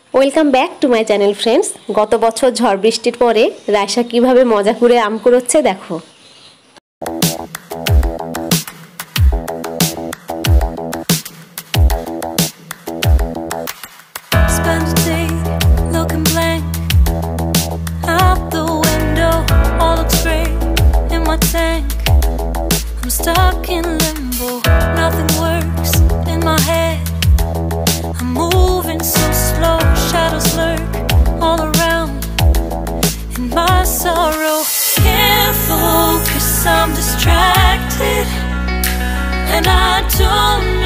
Welcome back to my channel friends. গত বছর ঝড় বৃষ্টির পরে রায়সা কিভাবে মজা করে আম কুড়োচ্ছে দেখো। Stuck in limbo, nothing works in my head. I'm moving so slow, shadows lurk all around in my sorrow. Can't focus, I'm distracted, and I don't